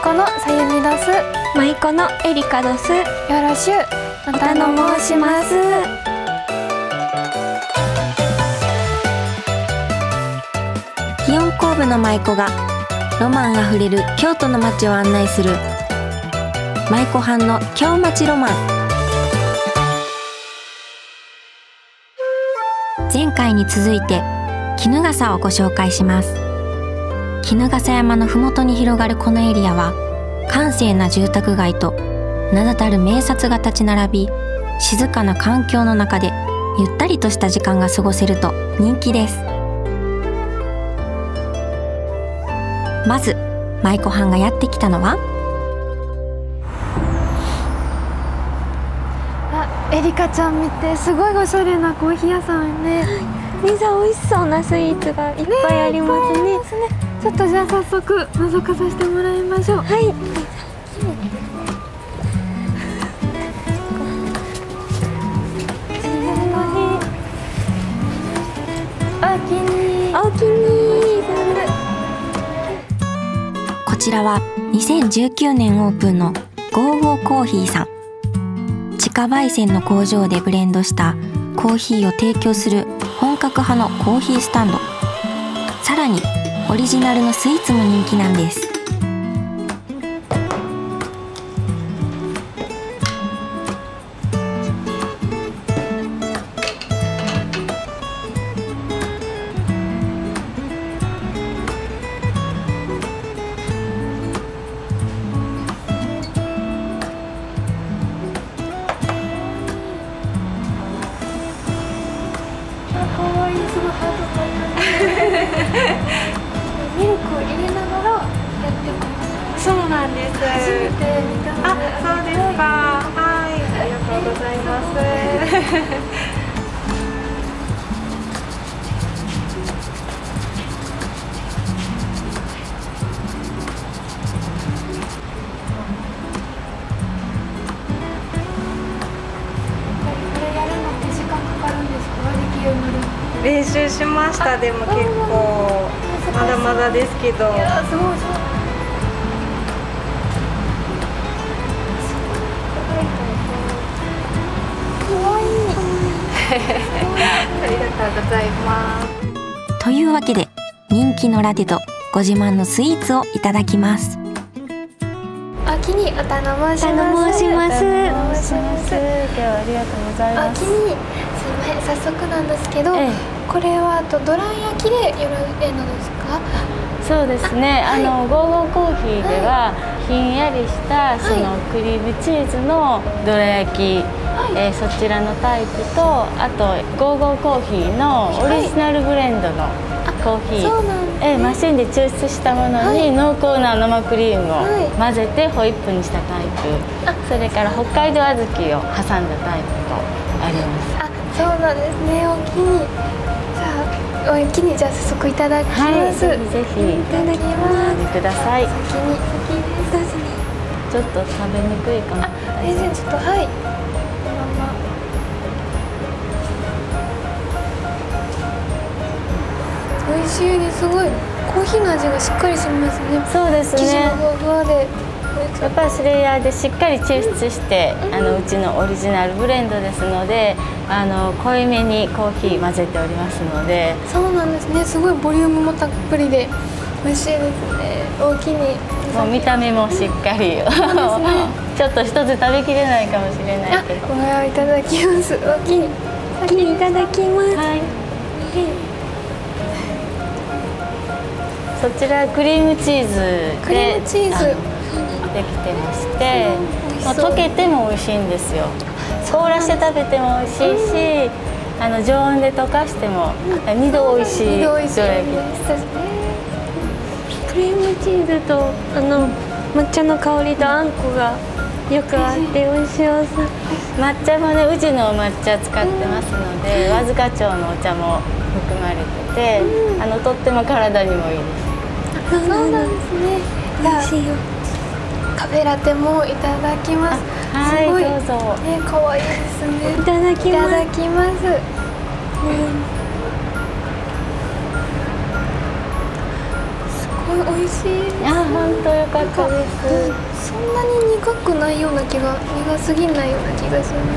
子のさゆみどす。 まいこのエリカドス。よろしゅう。またの申します。 祇園工部の舞妓がロマンあふれる京都の街を案内する舞妓班の京町ロマン。前回に続いて衣笠をご紹介します。衣笠山のふもとに広がるこのエリアは閑静な住宅街と名だたる名刹が立ち並び、静かな環境の中でゆったりとした時間が過ごせると人気です。まず舞妓班がやってきたのは、 エリカちゃん見て、すごいおしゃれなコーヒー屋さんね。 みざ美味しそうなスイーツがいっぱいありますね。 ちょっとじゃあ早速覗かさせてもらいましょう。はい。 おおきに。 こちらは2019年オープンのゴーゴーコーヒーさん。自家焙煎の工場でブレンドしたコーヒーを提供する本格派のコーヒースタンド。さらにオリジナルのスイーツも人気なんです。 ミルクを入れながらやっていくの。 そうなんです。 初めて見たので。 あ、そうですか。はい、ありがとうございます。 これやるのって時間かかるんですか？できるようになるの。 練習しました。でも結構まだまだですけど。 いや、すごいすごい。可愛い。 ありがとうございます。 というわけで人気のラテとご自慢のスイーツをいただきます。 おきにお頼申します。 今日はありがとうございます。 おきに、すみません、早速なんですけど、これはドライ焼きでよろしいのですか？ そうですね。ゴーゴーコーヒーでは、ひんやりしたそのクリームチーズのどら焼き、そちらのタイプと、あとゴーゴーコーヒーのオリジナルブレンドのコーヒー、マシンで抽出したものに濃厚な生クリームを混ぜてホイップにしたタイプ、それから北海道小豆を挟んだタイプとあります。 あ、そうなんですね。おきに。じゃあおきに、じゃあ早速いただきます。 ぜひぜひいただきます。ください。 先にどうぞね。 ちょっと食べにくいかも。 全然ちょっと、はい。美味しいです。すごいコーヒーの味がしっかりしますね。 そうですね。 生地がふわふわで。 やっぱりスレイヤーでしっかり抽出して、うちのオリジナルブレンドですので、濃いめにコーヒー混ぜておりますので。 そうなんですね。すごいボリュームもたっぷりで美味しいですね。大きに。 もう見た目もしっかり。ちょっと一つ食べきれないかもしれないけど。 これはいただきます。大きに。 大きにいただきます。 はい。そちらクリームチーズでできてまして、溶けても美味しいんですよ。凍らして食べても美味しいし、常温で溶かしても2度美味しいどら焼きです。 クリームチーズと抹茶の香りとあんこがよくあって美味しいおさ。 抹茶もね、宇治の抹茶使ってますので、和塚町のお茶も含まれてて、とっても体にもいいです。 そうなんですね。美味しいよ。カフェラテもいただきます。 はい、どうぞ。 ね、可愛いですね。 いただきます。 いただきます。すごいごい美味しいです。 あ、本当よかったです。 そんなに苦くないような気が、苦すぎないような気がします。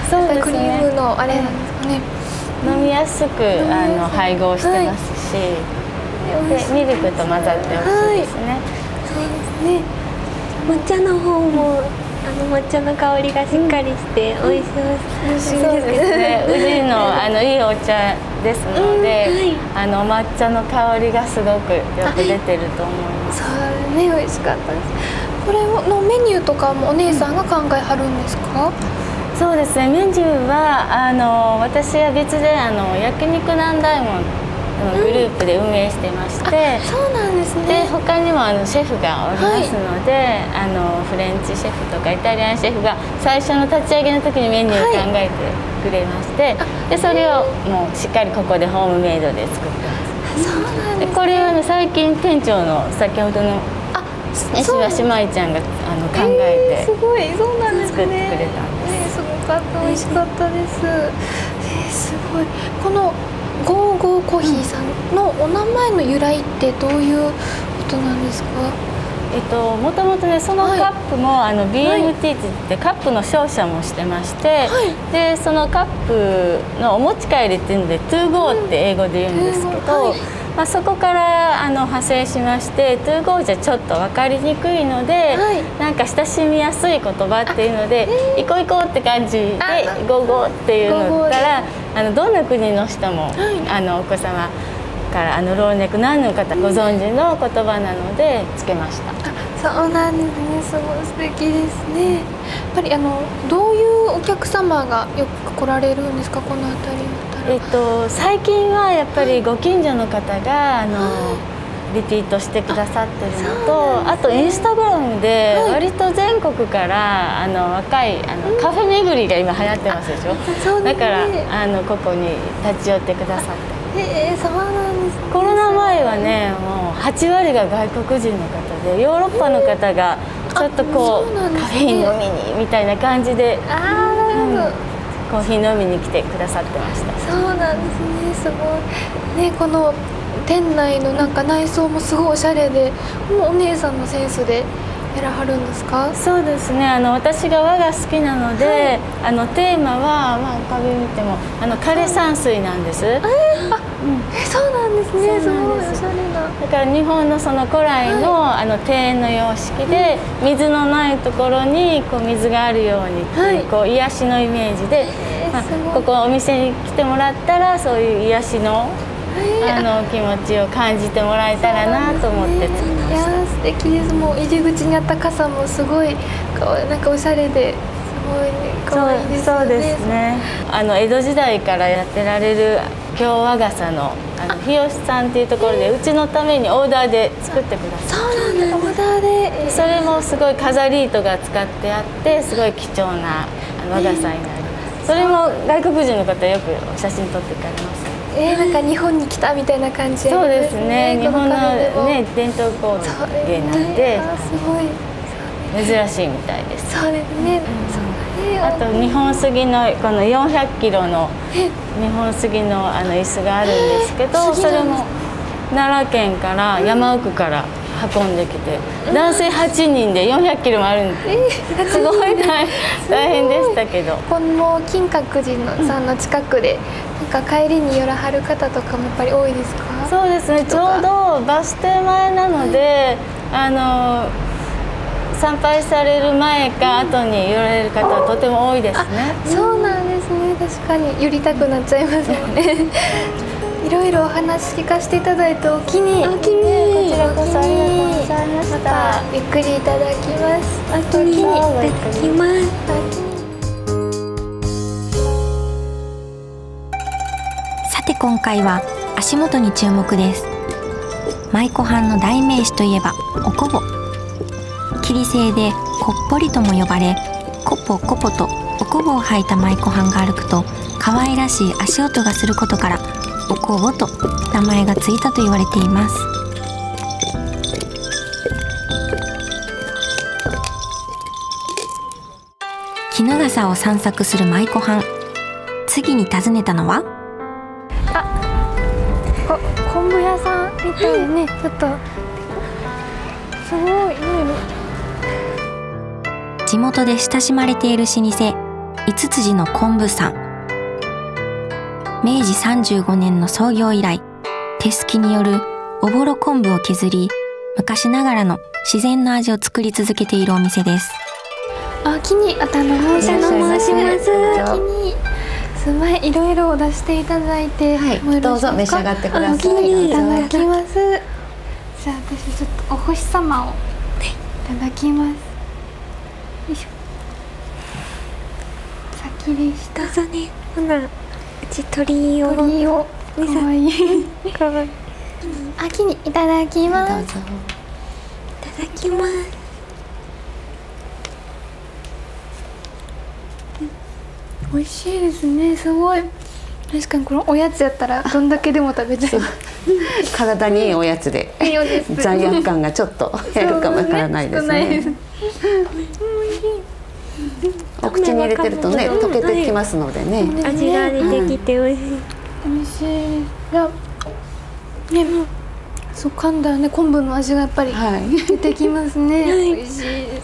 そうですね。 クリームのあれなんですかね。 飲みやすく配合してますし、でミルクと混ざって美味しいですね。 そうですね。 抹茶の方も抹茶の香りがしっかりして美味しいです。 そうですね。宇治のいいお茶ですので、抹茶の香りがすごくよく出てると思います。 そうね、美味しかったです。これのメニューとかもお姉さんが考えはるんですか？ そうですね。メニューは私は別で焼肉南大門グループで運営してまして、 そうなんですね。 で他にもシェフがおりますので、フレンチシェフとかイタリアンシェフが最初の立ち上げの時にメニューを考えてくれまして、でそれをもうしっかりここでホームメイドで作ってます。 そうなんですね。 これは最近店長の先ほどの石橋舞ちゃんが考えてすごい、そうなんですね。 作ってくれたんです。 すごかった、美味しかったです。すごい。このゴーゴーコーヒーさんのお名前の由来ってどういうことなんですか？ もともとね、そのカップもBMT って言ってカップの商社もしてまして、でそのカップのお持ち帰りっていうので To Go って英語で言うんですけど、そこから派生しまして To Go じゃちょっと分かりにくいので、なんか親しみやすい言葉っていうので「行こう行こう」って感じで「ゴーゴー」っていうのからどんな国の人もお子様から老若男女の方ご存知の言葉なのでつけました。 そうなんですね。すごい素敵ですね。やっぱりどういうお客様がよく来られるんですか、この辺りは？ 最近はやっぱりご近所の方がリピートしてくださってるのと、あとインスタグラムで割と全国から若いカフェ巡りが今流行ってますでしょ。だからここに立ち寄ってくださって。 そうなんです。 コロナ前はね、もう8割が外国人の方で、ヨーロッパの方がちょっとこうカフェイン飲みにみたいな感じでコーヒー飲みに来てくださってました。 そうなんですね。すごいね。この店内のなんか内装もすごいおしゃれで、もうお姉さんのセンスでやらはるんですか？ そうですね。私が和が好きなので、テーマは浮かび見ても枯山水なんです。 そうなんですね。すごいおしゃれな。 だから日本のその古来の庭園の様式で、水のないところにこう水があるようにっていう、こう癒しのイメージで、ここお店に来てもらったらそういう癒しの気持ちを感じてもらえたらなと思って作りました。いや素敵です。もう入り口にあった傘もすごいなんかおしゃれで、すごい可愛いですよね。 そうですね。江戸時代からやってられる京和傘の日吉さんっていうところでうちのためにオーダーで作ってください。 そうなんです。オーダーで。 それもすごい飾り糸が使ってあって、すごい貴重な和傘になります。それも外国人の方よく写真撮ってくれます。 なんか日本に来たみたいな感じ。 そうですね。日本のね伝統工芸なんで、 すごい珍しいみたいです。 そうですね。 あと日本杉のこの400キロの日本杉の椅子があるんですけど、それも奈良県から山奥から運んできて、男性8人で400キロもあるんで、すごい大変でしたけど。 この金閣寺さんの近くでなんか帰りに寄らはる方とかもやっぱり多いですか？ そうですね。ちょうどバス停前なので、参拝される前か後に寄られる方はとても多いですね。 そうなんですね。確かに寄りたくなっちゃいますもんね。いろいろお話聞かせていただいてお気にこちらこそありがとうございました。 またゆっくりいただきます。 お気にいただきます。 さて今回は足元に注目です。舞妓はんの代名詞といえばおこぼ。桐製でこっぽりとも呼ばれ、コポコポとおこぼを履いた舞妓はんが歩くと可愛らしい足音がすることからおこぼと名前がついたと言われています。衣笠を散策する舞妓はん。次に訪ねたのは昆布屋さんみたいね。ちょっとすごい。 地元で親しまれている老舗五辻の昆布さん。明治35年の創業以来、手すきによるおぼろ昆布を削り、昔ながらの自然の味を作り続けているお店です。 あきにあたの申します。あきにすまい、いろいろ出していただいて、 はい、どうぞ召し上がってください。 あきにいただきます。じゃあ私ちょっとお星様をいただきます。よいしょ。先でした。 どうぞね。ほな、うち鳥を。 鳥を。かわいい。 かわいい。 あきにいただきます。 どうぞ。 いただきます。 美味しいですね。すごい。確かにこのおやつやったらどんだけでも食べちゃう。 体にいいおやつで罪悪感がちょっと減るかもわからないですね。お口に入れてるとね溶けてきますのでね。 味が出てきて美味しい。 美味しい。いやね、そう噛んだらね昆布の味がやっぱり出てきますね。美味しいです。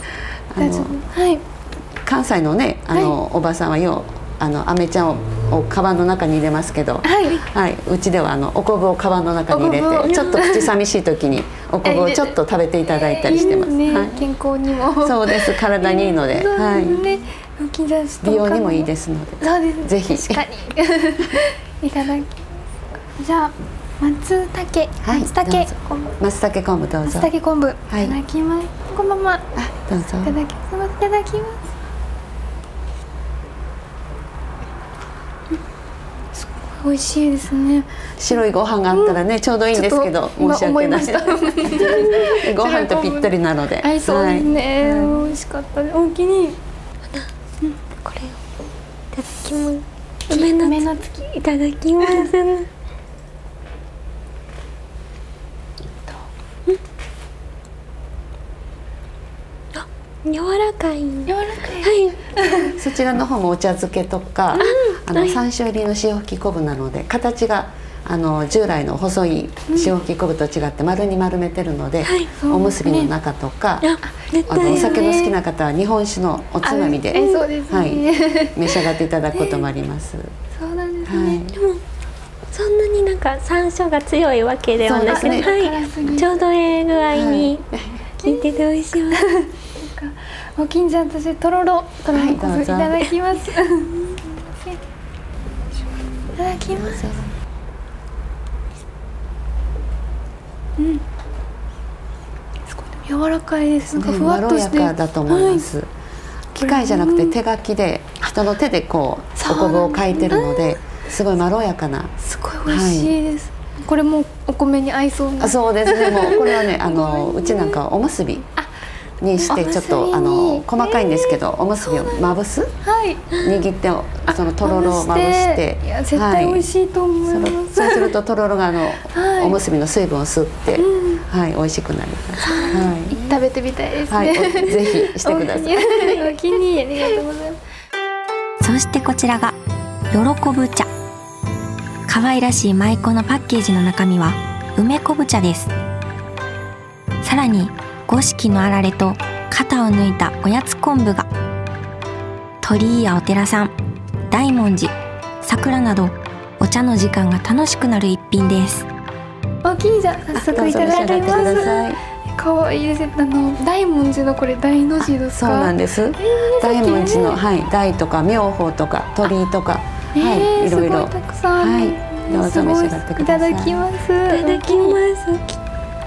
はい。 関西のねおばさんはようアメちゃんをカバンの中に入れますけど、はい、うちではお昆布をカバンの中に入れてちょっと口寂しい時にお昆布をちょっと食べていただいたりしてます。 健康にもそうです。体にいいので、はい。美容にもいいですので、 そうです。 ぜひ確かにいただき。じゃあ松茸松茸昆布どうぞ。 松茸昆布いただきます。このままどうぞ。 いただきます。いただきます。美味しいですね。 白いご飯があったらね、ちょうどいいんですけど、申し訳ない。ご飯とぴったりなので。 はい、そうですね。美味しかったです。おおきに。 これをいただきます。梅の月いただきます。柔らかい。 柔らかい。 はい。 そちらの方もお茶漬けとか、山椒入りの塩吹き昆布なので、形が従来の細い塩吹き昆布と違って丸に丸めてるので、おむすびの中とか、お酒の好きな方は日本酒のおつまみで、召し上がっていただくこともあります。 そうなんですね。 でもそんなになんか山椒が強いわけではなくて、ちょうどええ具合に効いてて美味しい。 おきんちゃん、私とろろ昆布いただきます。いただきます。すごい柔らかいです。なんかふわっとして。 まろやかだと思います。機械じゃなくて手書きで人の手でこうお昆布を書いてるので、すごいまろやかな。 すごい美味しいです。これもお米に合いそうな。 そうですね。もうこれはねうちなんかおむすびにしてちょっと細かいんですけど、おむすびをまぶす、握ってそのとろろをまぶして、 絶対美味しいと思います。 そうするととろろがおむすびの水分を吸って、美味しくなります。 食べてみたいですね。 ぜひしてください。 お気に入りありがとうございます。 そしてこちらが喜ぶ茶。可愛らしい舞妓のパッケージの中身は梅昆布茶です。さらに五色のあられと型を抜いたおやつ昆布が、鳥居やお寺さん、大文字、桜などお茶の時間が楽しくなる一品です。 おきんちゃん、早速いただきます。可愛いです。大文字のこれ大の字ですか？ そうなんです。大文字の大とか妙法とか鳥居とか、いろいろたくさん。 どうぞ召し上がってください。 いただきます。 いただきます。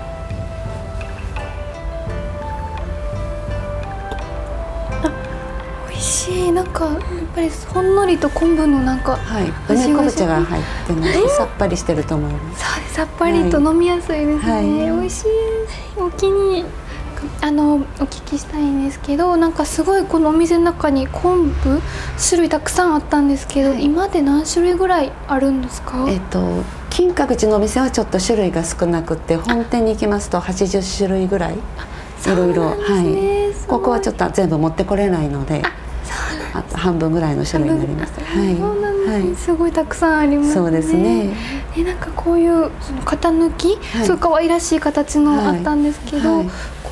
美味しい。なんかやっぱりほんのりと昆布のなんか梅昆布茶が入ってます。さっぱりしてると思います。 そうです。さっぱりと飲みやすいですね。美味しい。お気にお聞きしたいんですけど、なんかすごいこのお店の中に昆布種類たくさんあったんですけど、今で何種類ぐらいあるんですか？ 金閣寺のお店はちょっと種類が少なくて、本店に行きますと80種類ぐらいいろいろ。ここはちょっと全部持ってこれないので、あと半分ぐらいの種類になります。 そうなんです。すごいたくさんありますね。 そうですね。 なんかこういうその型抜き、すごい可愛らしい形のあったんですけど、こ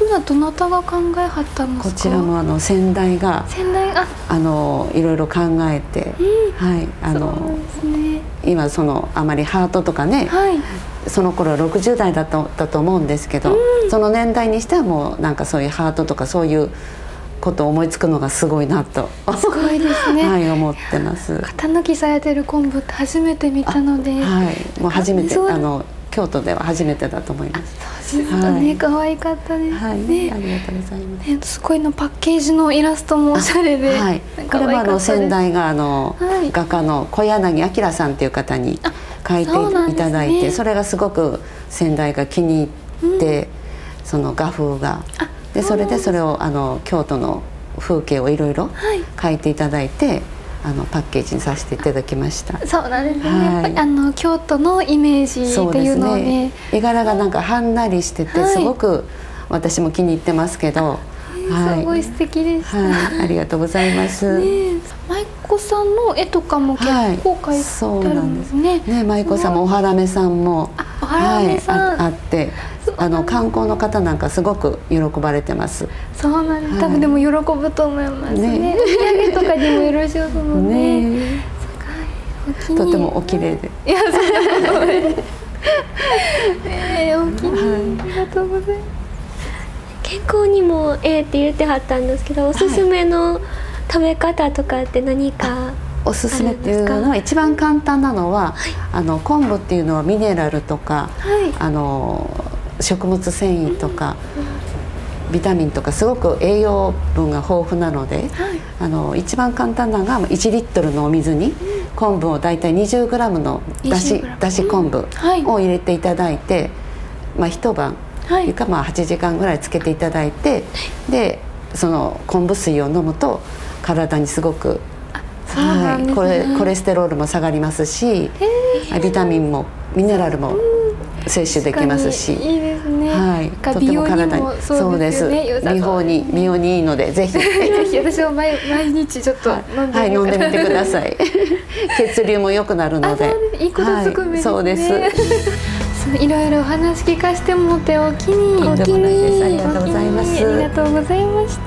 これはどなたが考えはったんですか？ こちらも先代がいろいろ考えて、はい、 そうですね、 今あまりハートとかね、はい、その頃60代だったと思うんですけど、その年代にしてはもうなんかそういうハートとかそういうことを思いつくのがすごいなと、 すごいですね。 はい、思ってます。 型抜きされてる昆布って初めて見たので、 はい、もう初めて京都では初めてだと思います。 そうですね、可愛かったです。 はい、ありがとうございます。 すごいパッケージのイラストもおしゃれで、 はい、これも先代が画家の小柳明さんという方に描いていただいて、それがすごく先代が気に入って、その画風がで、それでそれを京都の風景をいろいろ描いていただいて。パッケージにさせていただきました。 そうなんですね。はい、やっぱり京都のイメージっていうのをね、 絵柄がなんかはんなりしてて、すごく私も気に入ってますけど、 すごい素敵でした。 はい、ありがとうございます。 舞妓さんの絵とかも結構描いてあるんですね。 ね、舞妓さんもおはらめさんもあって。観光の方なんかすごく喜ばれてます。 そうなんです。多分でも喜ぶと思いますね。お土産とかにもよろしいと思うね。 とてもお綺麗で。 いや、そうです。お気に入り、ありがとうございます。 健康にもって言ってはったんですけど、おすすめの食べ方とかって何か？ おすすめっていうのは一番簡単なのは、昆布っていうのはミネラルとか、食物繊維とかビタミンとかすごく栄養分が豊富なので、一番簡単なのが1リットルのお水に昆布をだいたい 20g のだし昆布を入れていただいて、一晩いうか8時間ぐらいつけていただいて、でその昆布水を飲むと体にすごくコレステロールも下がりますし、ビタミンもミネラルも摂取できますし、 いいですね。 はい、とても体にそうです。美容にいいのでぜひ。 ぜひ私も毎日ちょっと飲んでみてください。血流も良くなるので。 いいことずくめですね。 そうです。 いろいろお話聞かせてもってお気にとんでもないです。ありがとうございます。 ありがとうございました。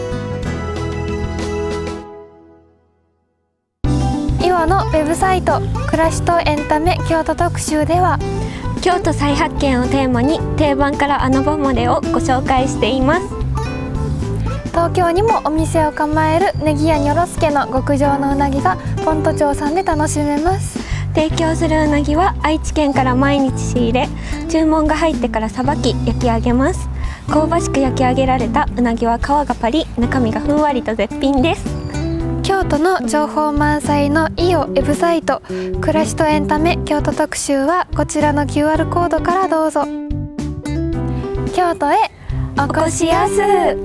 イオのウェブサイト暮らしとエンタメ京都特集では、 京都再発見をテーマに定番から穴場までをご紹介しています。 東京にもお店を構えるネギ屋にょろすけの極上のうなぎがポント町さんで楽しめます。 提供するうなぎは愛知県から毎日仕入れ、注文が入ってからさばき焼き上げます。香ばしく焼き上げられたうなぎは皮がパリ、中身がふんわりと絶品です。 京都の情報満載のイオウェブサイト暮らしとエンタメ京都特集はこちらの QR コードからどうぞ。京都へお越しやす。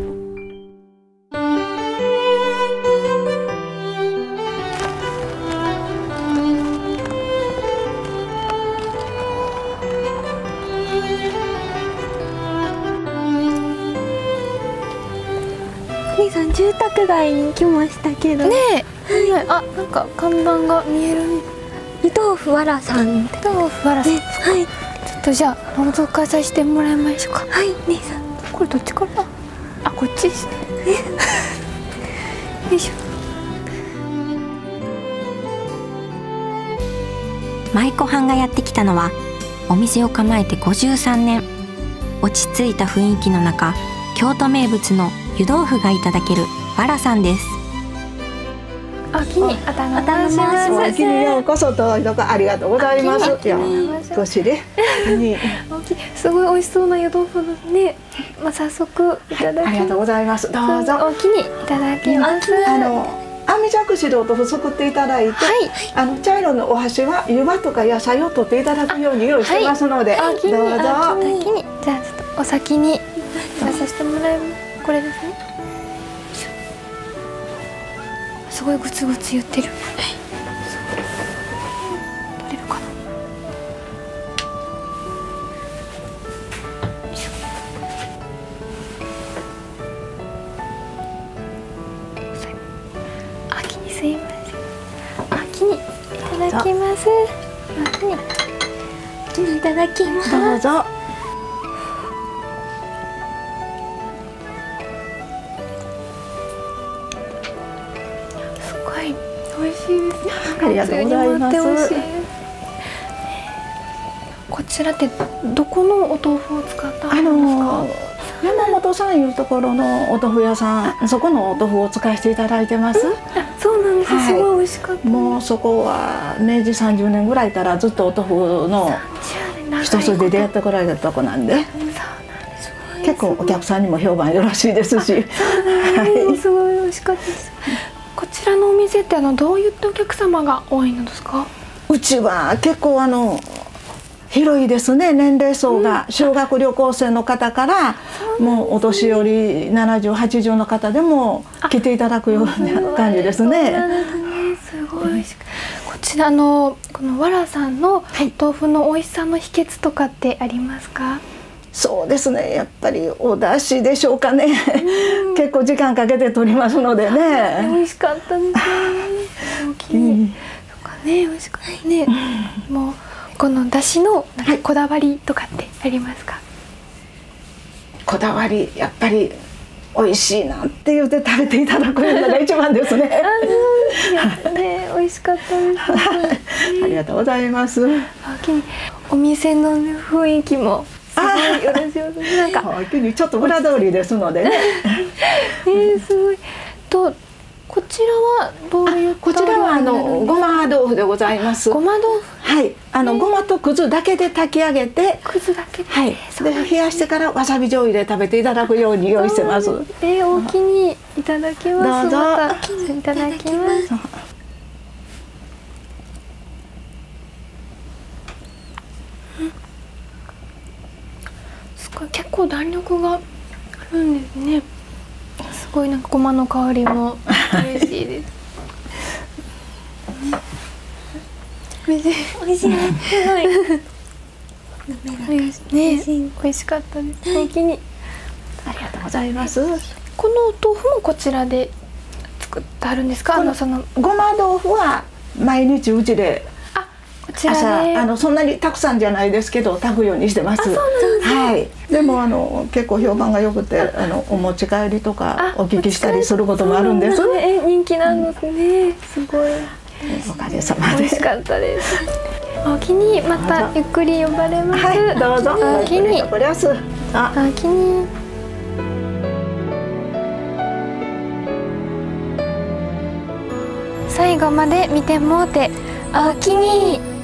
兄さん、住宅街に来ましたけどねえ、なんか看板が見える。 湯豆腐わらさん。 湯豆腐わらさん、はい。ちょっとじゃあ覗かさせてもらいましょうか。 はい、姉さん。 これどっちから？こっちですね。よいしょ。 舞妓はんがやってきたのはお店を構えて53年、落ち着いた雰囲気の中、京都名物の湯豆腐がいただけるわらさんです。 お気にお頼みします。 お気にようこそどうぞありがとうございます。少しね。 すごい美味しそうな湯豆腐ですね。早速いただきます。 ありがとうございます。どうぞ。 お気にいただきます。 網じゃくしでお豆腐作っていただいて、茶色のお箸は湯葉とか野菜を取っていただくように用意してますので、どうぞ。 じゃあちょっとお先に出させてもらいます。これですね。すごいグツグツ言ってる。取れるかな。秋にすいません。秋にいただきます。 秋にいただきます。 どうぞ。 しいです。 ありがとうございます。 こちらってどこのお豆腐を使ったんですか？ 山本さんいうところのお豆腐屋さん、そこのお豆腐を使わせていただいてます。 そうなんです。すごい美味しかった。 もうそこは明治30年ぐらいからずっとお豆腐の一筋でやってこられたとこなんで、結構お客さんにも評判よろしいですし、 すごい美味しかったです。こちらのお店ってどういったお客様が多いのですか？ うちは結構広いですね。年齢層が修学旅行生の方からもうお年寄り70、80の方でも来ていただくような感じですね。 すごい。こちらのこのわらさんの豆腐の美味しさの秘訣とかってありますか？ そうですね。やっぱりお出汁でしょうかね。結構時間かけて取りますのでね。 美味しかったですね。大きい。とかね、美味しかったね。もうこの出汁のこだわりとかってありますか？ こだわりやっぱり美味しいなって言って食べていただくのが一番ですね。 美味しかったです。 ありがとうございます。 お店の雰囲気もすごいよろしいです。なんかちょっと裏通りですのでね。 すごい。こちらはどういう？ こちらはごま豆腐でございます。 ごま豆腐。 はい、ごまとくずだけで炊き上げて、 くずだけで、 はい、で冷やしてからわさび醤油で食べていただくように用意してます。 お気にいただきます。 どうぞ。 いただきます。すごい結構弾力があるんですね。すごいなんかごまの香りも嬉しいです。美味しい。 美味しいね。すごい。 美味しかったです。お気に。 ありがとうございます。 この豆腐もこちらで作ってあるんですか？ そのごま豆腐は毎日うちで。朝そんなにたくさんじゃないですけど炊くようにしてます。はい。でも結構評判が良くてお持ち帰りとかお聞きしたりすることもあるんです。 人気なんですね。すごい。 おかげさまで。 美味しかったです。お気にまたゆっくり呼ばれます。 はい、どうぞ。 お気に。 これはす。 お気に。最後まで見てもうてお気に。